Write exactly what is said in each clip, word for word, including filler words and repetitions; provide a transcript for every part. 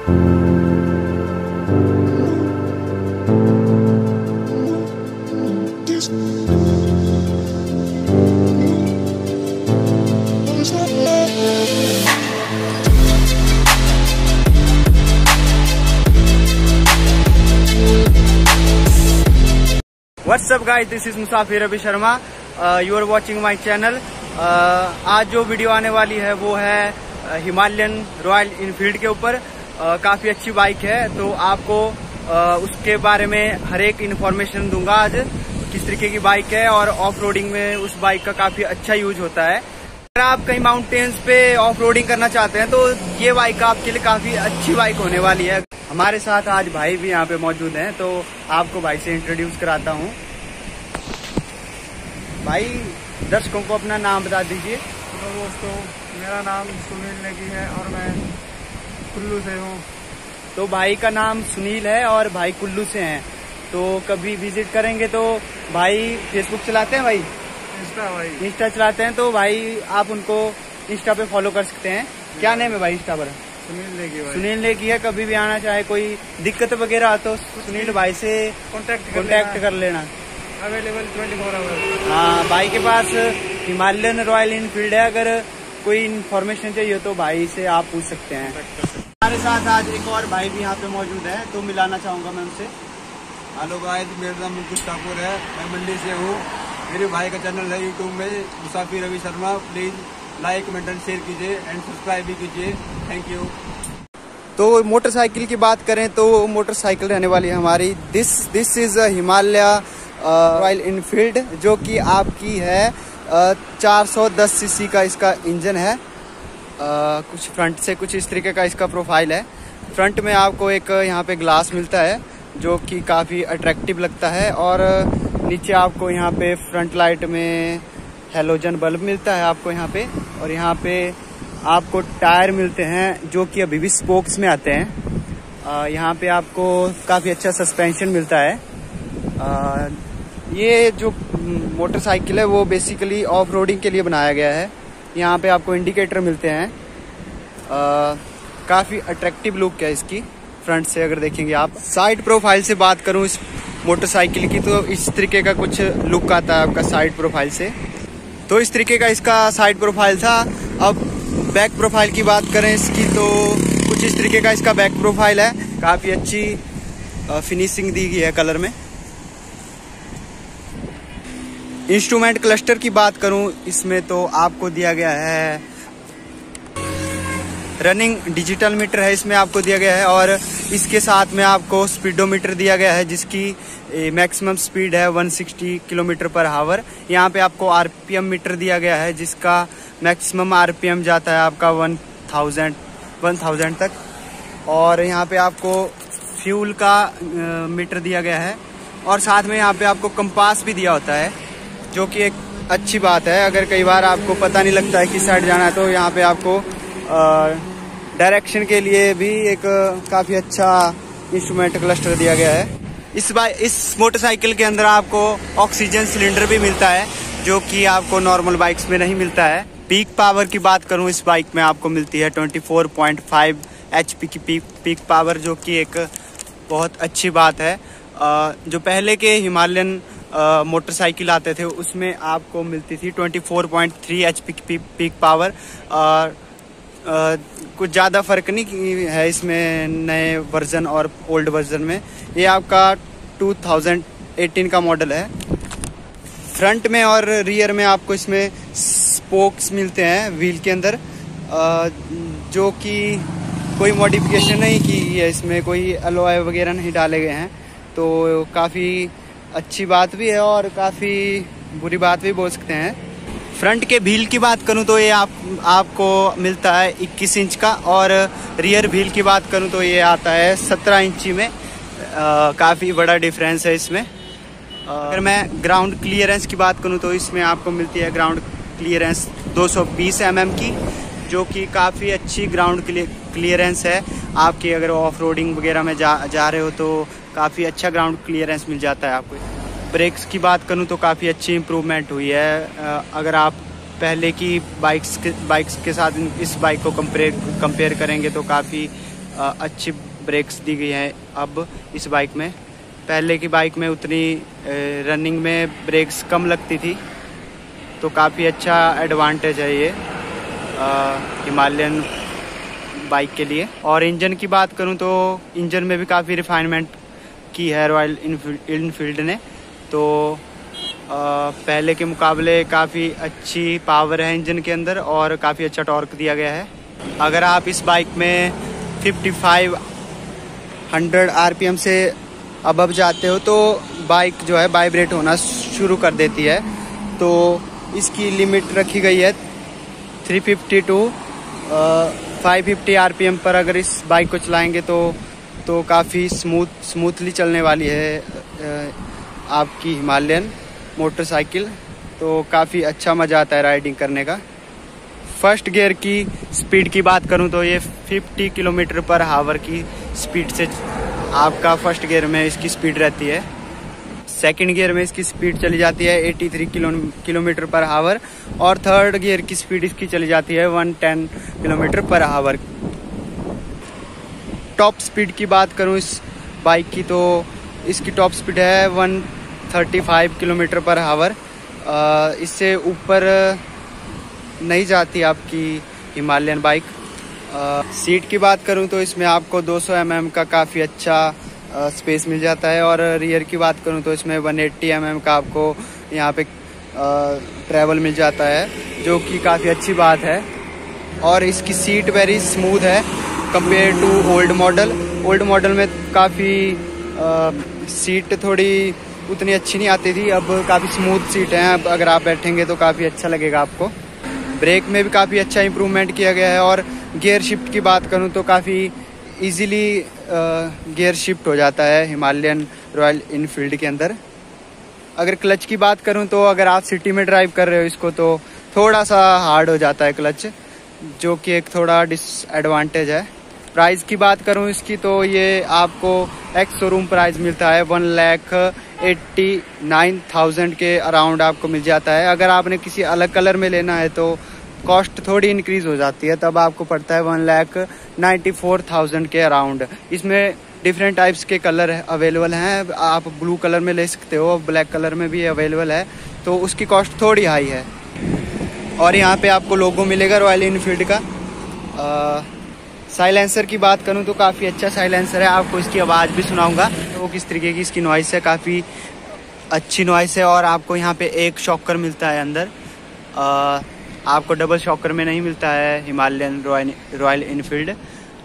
What's up guys, this is Musafir Ravi Sharma, you are watching my channel. आज जो video आने वाली है वो है हिमालयन रॉयल इनफील्ड के ऊपर। uh, काफी अच्छी बाइक है, तो आपको uh, उसके बारे में हर एक इन्फॉर्मेशन दूंगा आज, किस तरीके की बाइक है और ऑफ रोडिंग में उस बाइक का काफी अच्छा यूज होता है। अगर आप कहीं माउंटेन्स पे ऑफ रोडिंग करना चाहते हैं तो ये बाइक आपके लिए काफी अच्छी बाइक होने वाली है। हमारे साथ आज भाई भी यहाँ पे मौजूद हैं, तो आपको भाई से इंट्रोड्यूस कराता हूँ। भाई दर्शकों को अपना नाम बता दीजिए। तो दोस्तों, मेरा नाम सुनील नेगी है और मैं कुल्लू से हूँ। तो भाई का नाम सुनील है और भाई कुल्लू से हैं। तो कभी विजिट करेंगे तो भाई फेसबुक चलाते हैं, भाई इंस्टा भाई इंस्टा चलाते हैं, तो भाई आप उनको इंस्टा पे फॉलो कर सकते हैं। क्या नेम है भाई इंस्टा पर? सुनील नेगी भाई। सुनील नेगी है। कभी भी आना चाहे, कोई दिक्कत वगैरह आ तो सुनील भाई से कॉन्टेक्ट कॉन्टेक्ट कर लेना। Available twenty four hour. हाँ, भाई के पास हिमालयन रॉयल इनफील्ड है। अगर कोई इन्फॉर्मेशन चाहिए तो भाई से आप पूछ सकते हैं। हमारे साथ आज एक और भाई भी यहाँ पे मौजूद है, तो मिलाना चाहूंगा मैं उनसे। हेलो गाइस, मेरा नाम मुकुश ठाकुर है, मैं मंडी से हूँ। मेरे भाई का चैनल है यूट्यूब में Musafir Ravi Sharma. Please like comment and share कीजिए एंड सब्सक्राइब भी कीजिए। Thank you. तो मोटरसाइकिल की बात करें तो मोटरसाइकिल रहने वाली है हमारी this this is Himalaya Royal Enfield, जो कि आपकी है चार सौ दस सीसी का इसका इंजन है। आ, कुछ फ्रंट से कुछ इस तरीके का इसका प्रोफाइल है। फ्रंट में आपको एक यहाँ पे ग्लास मिलता है जो कि काफ़ी अट्रैक्टिव लगता है, और नीचे आपको यहाँ पे फ्रंट लाइट में हेलोजन बल्ब मिलता है आपको यहाँ पे। और यहाँ पे आपको टायर मिलते हैं जो कि अभी भी स्पोक्स में आते हैं। यहाँ पे आपको काफ़ी अच्छा सस्पेंशन मिलता है। आ, ये जो मोटरसाइकिल है वो बेसिकली ऑफ रोडिंग के लिए बनाया गया है। यहाँ पे आपको इंडिकेटर मिलते हैं। काफ़ी अट्रैक्टिव लुक है इसकी फ्रंट से अगर देखेंगे आप। साइड प्रोफाइल से बात करूँ इस मोटरसाइकिल की तो इस तरीके का कुछ लुक आता है आपका साइड प्रोफाइल से। तो इस तरीके का इसका साइड प्रोफाइल था। अब बैक प्रोफाइल की बात करें इसकी तो कुछ इस तरीके का इसका बैक प्रोफाइल है। काफ़ी अच्छी फिनिशिंग दी गई है कलर में। इंस्ट्रूमेंट क्लस्टर की बात करूं इसमें तो आपको दिया गया है रनिंग डिजिटल मीटर है, इसमें आपको दिया गया है। और इसके साथ में आपको स्पीडोमीटर दिया गया है जिसकी मैक्सिमम स्पीड है एक सौ साठ किलोमीटर पर आवर। यहाँ पे आपको आरपीएम मीटर दिया गया है जिसका मैक्सिमम आरपीएम जाता है आपका वन थाउजेंड वन थाउजेंड तक। और यहाँ पे आपको फ्यूल का मीटर दिया गया है, और साथ में यहाँ पे आपको कंपास भी दिया होता है जो कि एक अच्छी बात है। अगर कई बार आपको पता नहीं लगता है किस साइड जाना है तो यहाँ पे आपको डायरेक्शन के लिए भी एक काफ़ी अच्छा इंस्ट्रूमेंट क्लस्टर दिया गया है। इस बाइक इस मोटरसाइकिल के अंदर आपको ऑक्सीजन सिलेंडर भी मिलता है जो कि आपको नॉर्मल बाइक्स में नहीं मिलता है। पीक पावर की बात करूँ इस बाइक में आपको मिलती है चौबीस पॉइंट पाँच एचपी की पीक पीक पावर, जो कि एक बहुत अच्छी बात है। जो पहले के हिमालयन मोटरसाइकिल आते थे उसमें आपको मिलती थी चौबीस पॉइंट तीन एचपी की पीक पावर। और कुछ ज़्यादा फर्क नहीं है इसमें नए वर्जन और ओल्ड वर्जन में। ये आपका दो हज़ार अठारह का मॉडल है। फ्रंट में और रियर में आपको इसमें स्पोक्स मिलते हैं व्हील के अंदर, जो कि कोई मॉडिफिकेशन नहीं की है, इसमें कोई अलॉय वगैरह नहीं डाले गए हैं। तो काफ़ी अच्छी बात भी है और काफ़ी बुरी बात भी बोल सकते हैं। फ्रंट के व्हील की बात करूं तो ये आप आपको मिलता है इक्कीस इंच का, और रियर व्हील की बात करूं तो ये आता है सत्रह इंची में। काफ़ी बड़ा डिफरेंस है इसमें। अगर मैं ग्राउंड क्लियरेंस की बात करूं तो इसमें आपको मिलती है ग्राउंड क्लियरेंस दो सौ बीस एम एम की, जो कि काफ़ी अच्छी ग्राउंड क्लियरेंस है। आपकी अगर ऑफ रोडिंग वगैरह में जा जा रहे हो तो काफ़ी अच्छा ग्राउंड क्लियरेंस मिल जाता है आपको। ब्रेक्स की बात करूं तो काफ़ी अच्छी इम्प्रूवमेंट हुई है। अगर आप पहले की बाइक्स के बाइक्स के साथ इस बाइक को कंपेयर कंपेयर करेंगे तो काफ़ी अच्छी ब्रेक्स दी गई हैं अब इस बाइक में। पहले की बाइक में उतनी रनिंग में ब्रेक्स कम लगती थी, तो काफ़ी अच्छा एडवांटेज है ये हिमालयन बाइक के लिए। और इंजन की बात करूं तो इंजन में भी काफ़ी रिफाइनमेंट की है रॉयल इनफील्ड ने, तो आ, पहले के मुकाबले काफ़ी अच्छी पावर है इंजन के अंदर और काफ़ी अच्छा टॉर्क दिया गया है। अगर आप इस बाइक में पचपन सौ आरपीएम से अबव जाते हो तो बाइक जो है वाइब्रेट होना शुरू कर देती है, तो इसकी लिमिट रखी गई है तीन सौ पचास टू पाँच सौ पचास आरपीएम पर। अगर इस बाइक को चलाएंगे तो तो काफ़ी स्मूथ स्मूथली चलने वाली है आपकी हिमालयन मोटरसाइकिल, तो काफ़ी अच्छा मज़ा आता है राइडिंग करने का। फर्स्ट गियर की स्पीड की बात करूं तो ये पचास किलोमीटर पर आवर की स्पीड से आपका फर्स्ट गियर में इसकी स्पीड रहती है। सेकंड गियर में इसकी स्पीड चली जाती है तिरासी किलो किलोमीटर पर आवर और थर्ड गियर की स्पीड इसकी चली जाती है एक सौ दस kilometre per our. Top speed की बात करूं इस बाइक की तो इसकी टॉप स्पीड है एक सौ पैंतीस किलोमीटर पर आवर। इससे ऊपर नहीं जाती आपकी हिमालयन बाइक। सीट की बात करूं तो इसमें आपको दो सौ एम एम का काफ़ी अच्छा आ, स्पेस मिल जाता है और रियर की बात करूं तो इसमें एक सौ अस्सी एम एम का आपको यहां पे ट्रैवल मिल जाता है, जो कि काफ़ी अच्छी बात है। और इसकी सीट वेरी स्मूथ है compare to old model. Old model में काफ़ी सीट थोड़ी उतनी अच्छी नहीं आती थी, अब काफ़ी स्मूथ सीट है। अब अगर आप बैठेंगे तो काफ़ी अच्छा लगेगा आपको। ब्रेक में भी काफ़ी अच्छा इम्प्रूवमेंट किया गया है और गियर शिफ्ट की बात करूं तो काफ़ी इजीली गियर शिफ्ट हो जाता है हिमालयन रॉयल इनफील्ड के अंदर। अगर क्लच की बात करूं तो अगर आप सिटी में ड्राइव कर रहे हो इसको तो थोड़ा सा हार्ड हो जाता है क्लच, जो कि एक थोड़ा डिसएडवांटेज है। प्राइस की बात करूं इसकी तो ये आपको एक्स शोरूम प्राइस मिलता है one lakh eighty nine thousand के अराउंड आपको मिल जाता है। अगर आपने किसी अलग कलर में लेना है तो कॉस्ट थोड़ी इंक्रीज हो जाती है, तब आपको पड़ता है one lakh ninety four thousand के अराउंड। इसमें डिफरेंट टाइप्स के कलर अवेलेबल हैं, आप ब्लू कलर में ले सकते हो, ब्लैक कलर में भी अवेलेबल है, तो उसकी कॉस्ट थोड़ी हाई है। और यहाँ पे आपको लोगो मिलेगा रॉयल इनफील्ड का। साइलेंसर की बात करूँ तो काफ़ी अच्छा साइलेंसर है, आपको इसकी आवाज़ भी सुनाऊंगा तो वो किस तरीके की इसकी नॉइस है, काफ़ी अच्छी नॉइस है। और आपको यहाँ पे एक शॉकर मिलता है अंदर, आ, आपको डबल शॉकर में नहीं मिलता है हिमालयन रॉयल रॉयल इनफील्ड।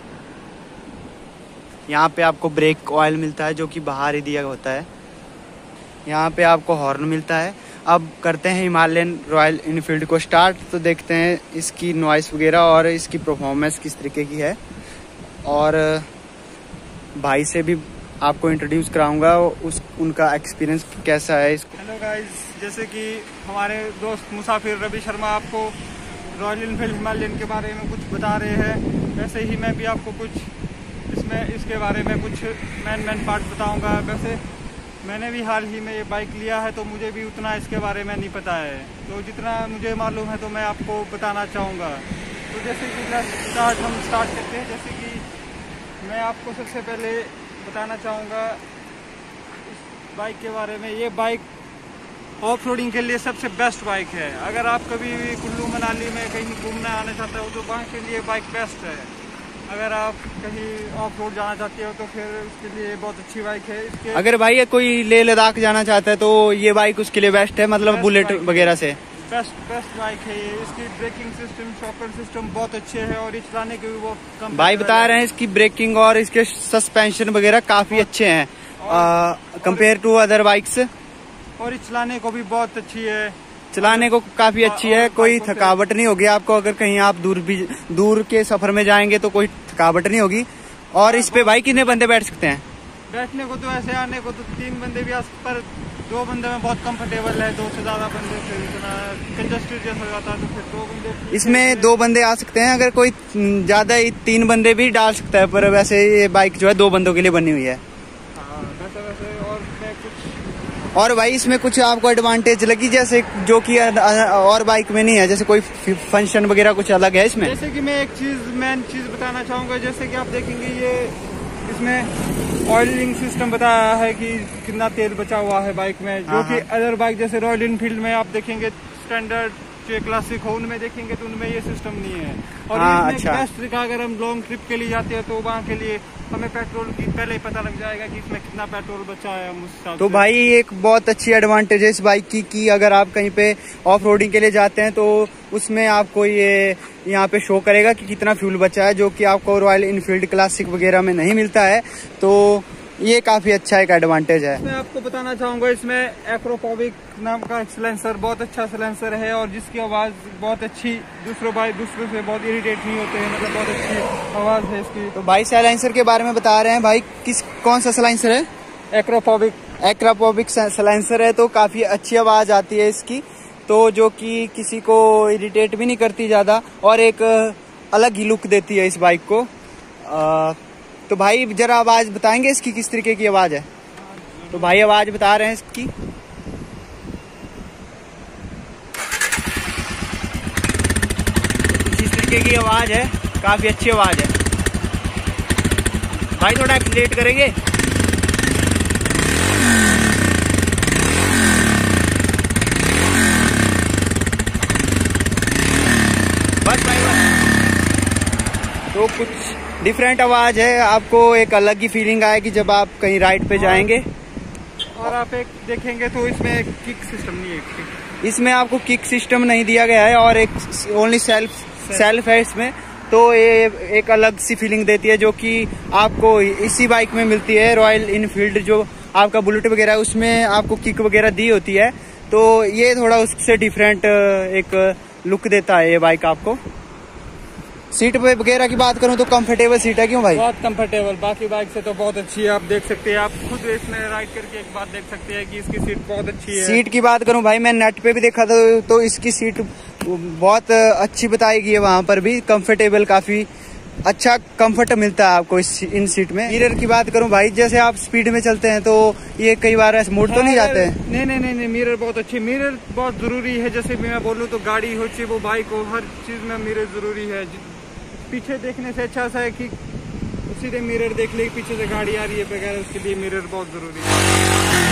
यहाँ पे आपको ब्रेक ऑयल मिलता है जो कि बाहर ही दिया होता है। यहाँ पे आपको हॉर्न मिलता है। अब करते हैं हिमालयन रॉयल इनफील्ड को स्टार्ट, तो देखते हैं इसकी नॉइस वगैरह और इसकी परफॉर्मेंस किस तरीके की है। और भाई से भी आपको इंट्रोड्यूस कराऊंगा उस उनका एक्सपीरियंस कैसा है इसको। हेलो गाइस, जैसे कि हमारे दोस्त मुसाफिर रवि शर्मा आपको रॉयल इनफील्ड हिमालयन के बारे में कुछ बता रहे हैं, वैसे ही मैं भी आपको कुछ इसमें इसके बारे में कुछ मैन मैन पार्ट बताऊंगा। वैसे मैंने भी हाल ही में ये बाइक लिया है तो मुझे भी उतना इसके बारे में नहीं पता है, तो जितना मुझे मालूम है तो मैं आपको बताना चाहूँगा। तो जैसे कि स्टार्ट हम स्टार्ट करते हैं। जैसे कि मैं आपको सबसे पहले बताना चाहूँगा इस बाइक के बारे में। ये बाइक ऑफ रोडिंग के लिए सबसे बेस्ट बाइक है। अगर आप कभी भी कुल्लू मनाली में कहीं घूमने आने चाहते हो तो वहाँ के लिए बाइक बेस्ट है। अगर आप कहीं ऑफ रोड जाना चाहते हो तो फिर उसके लिए बहुत अच्छी बाइक है। इसके अगर भाई कोई लेह लद्दाख जाना चाहता है तो ये बाइक उसके लिए बेस्ट है, मतलब बुलेट वगैरह से बेस्ट बेस्ट बाइक है ये। इसकी ब्रेकिंग सिस्टम, शॉकर सिस्टम बहुत अच्छे हैं और ये चलाने के भी बहुत कम। भाई बता रहे हैं इसकी ब्रेकिंग और इसके सस्पेंशन वगैरह काफी अच्छे हैं कंपेयर टू अदर बाइक्स, और ये चलाने को भी बहुत अच्छी है। चलाने को काफी अच्छी है, कोई थकावट नहीं होगी आपको। अगर कहीं आप दूर भी दूर के सफर में जाएंगे तो कोई थकावट नहीं होगी। और इस पे भाई कितने बंदे बैठ सकते हैं? बैठने को तो ऐसे आने को तो तीन बंदे भी आ सकते, पर दो बंदे में बहुत कंफर्टेबल है। दो से ज्यादा बंदे फिर इतना कंजस्टेड जैसा हो जाता है, तो फिर दो बंदे इसमें दो बंदे आ सकते हैं। अगर कोई ज्यादा ही तीन बंदे भी डाल सकता है, पर वैसे ये बाइक जो है दो बंदों के लिए बनी हुई है। हाँ, वैसे वैसे और मैं कुछ और भाई इसमें कुछ आपको एडवांटेज लगी जैसे जो कि और बाइक में नहीं है, जैसे कोई फंक्शन वगैरह कुछ अलग है इसमें? जैसे कि मैं एक चीज मेन चीज बताना चाहूंगा, जैसे कि आप देखेंगे ये इसमें ऑयलिंग सिस्टम बताया है कि कितना तेल बचा हुआ है बाइक में, जो कि अदर बाइक जैसे रॉयल इनफील्ड में आप देखेंगे स्टैंडर्ड जो क्लासिक हो उनमें देखेंगे तो उनमें ये सिस्टम नहीं है। और हाँ, इसमें अच्छा। बेस्ट दिखा, अगर हम लॉन्ग ट्रिप के लिए जाते हैं तो वहाँ के लिए हमें पेट्रोल की पहले ही पता लग जाएगा कि इसमें कितना पेट्रोल बचा है हम उस हिसाब तो से। भाई एक बहुत अच्छी एडवांटेज है इस बाइक की कि अगर आप कहीं पे ऑफ रोडिंग के लिए जाते हैं तो उसमें आपको ये यहाँ पे शो करेगा कि कितना फ्यूल बचा है, जो कि आपको रॉयल इनफील्ड क्लासिक वगैरह में नहीं मिलता है। तो ये काफी अच्छा एक एडवांटेज है। मैं आपको बताना चाहूंगा इसमें एक्रोफोबिक नाम का सिलेंसर बहुत अच्छा सिलेंसर है और जिसकी आवाज बहुत अच्छी, दूसरों बाइक दूसरों से बहुत इरिटेट नहीं होते हैं, मतलब बहुत अच्छी आवाज है इसकी। तो भाई साइलेंसर के बारे में बता रहे हैं भाई, किस कौन सा साइलेंसर है? एक्रोफोबिक एक्रोफोबिक साइलेंसर है, तो काफी अच्छी आवाज आती है इसकी, तो जो कि किसी को इरिटेट भी नहीं करती ज्यादा और एक अलग ही लुक देती है इस बाइक को। आ, तो भाई जरा आवाज बताएंगे इसकी किस तरीके की आवाज है? तो भाई आवाज बता रहे हैं इसकी। किस तरीके की आवाज है, काफी अच्छी आवाज है भाई। थोड़ा एक्सीलरेट करेंगे। बस भाई बस। तो कुछ डिफरेंट आवाज है, आपको एक अलग ही फीलिंग आएगी जब आप कहीं राइड पे जाएंगे। और आप एक देखेंगे तो इसमें किक सिस्टम नहीं है, इसमें आपको किक सिस्टम नहीं दिया गया है और एक ओनली सेल्फ सेल्फ है इसमें, तो ये एक अलग सी फीलिंग देती है जो कि आपको इसी बाइक में मिलती है। रॉयल इनफील्ड जो आपका बुलेट वगैरह है उसमें आपको किक वगैरह दी होती है, तो ये थोड़ा उससे डिफरेंट एक लुक देता है ये बाइक आपको। सीट पे वगैरह की बात करूं तो कंफर्टेबल सीट है, क्यों भाई? बहुत कंफर्टेबल, बाकी बाइक से तो बहुत अच्छी है। आप देख सकते हैं, आप खुद इसमें राइड करके एक बात देख सकते हैं कि इसकी सीट बहुत अच्छी है। सीट की बात करूं भाई, मैं नेट पे भी देखा था तो इसकी सीट बहुत अच्छी बताई गई है, वहां पर भी कंफर्टेबल, काफी अच्छा कंफर्ट मिलता है आपको इस इन सीट में। मिरर की बात करूं भाई, जैसे आप स्पीड में चलते हैं तो ये कई बार ऐसे मोड़ तो नहीं जाते हैं? नहीं नहीं नहीं नहीं, मिरर बहुत अच्छी, मिरर बहुत जरूरी है। जैसे भी मैं बोलूँ तो गाड़ी हो चाहे वो बाइक हो, हर चीज में मिरर जरूरी है। पीछे देखने से अच्छा सा है कि सीधे मिरर देख ले, पीछे से गाड़ी आ रही है वगैरह, उसके लिए मिरर बहुत जरूरी है।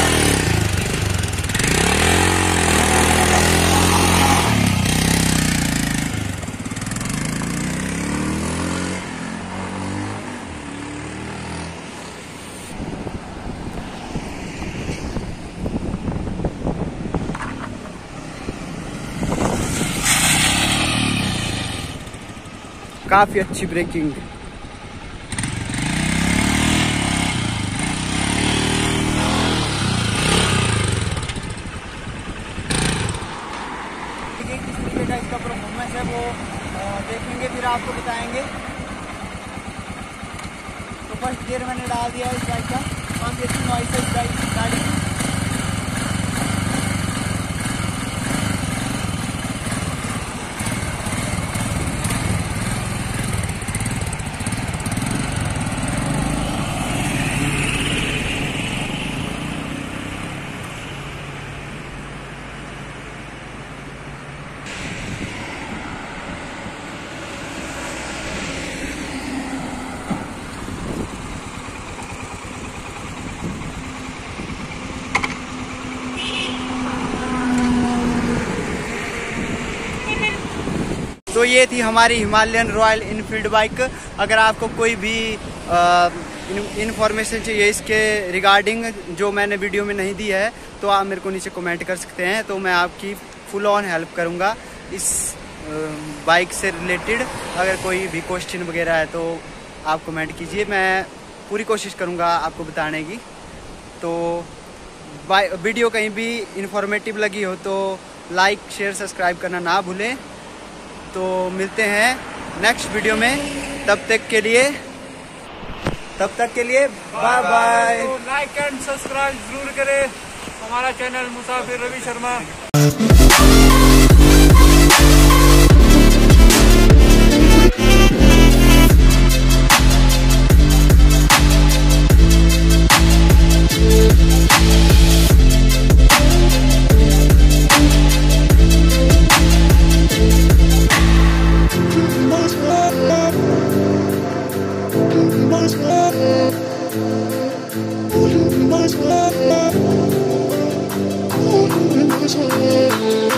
काफी अच्छी ब्रेकिंग। किस तरीके का इसका परफॉर्मेंस है वो देखेंगे, फिर आपको बताएंगे। तो फर्स्ट गियर मैंने डाल दिया है इस बाइक का, काफी अच्छी नॉइस है इस बाइक गाड़ी की। तो ये थी हमारी हिमालयन रॉयल इनफील्ड बाइक। अगर आपको कोई भी इंफॉर्मेशन चाहिए इसके रिगार्डिंग जो मैंने वीडियो में नहीं दी है तो आप मेरे को नीचे कमेंट कर सकते हैं, तो मैं आपकी फुल ऑन हेल्प करूंगा इस बाइक से रिलेटेड। अगर कोई भी क्वेश्चन वगैरह है तो आप कमेंट कीजिए, मैं पूरी कोशिश करूंगा आपको बताने की। तो वीडियो कहीं भी इंफॉर्मेटिव लगी हो तो लाइक शेयर सब्सक्राइब करना ना भूलें। तो मिलते हैं नेक्स्ट वीडियो में, तब तक के लिए तब तक के लिए बाय बाय। तो लाइक एंड सब्सक्राइब जरूर करें हमारा channel Musafir Ravi Sharma. All in my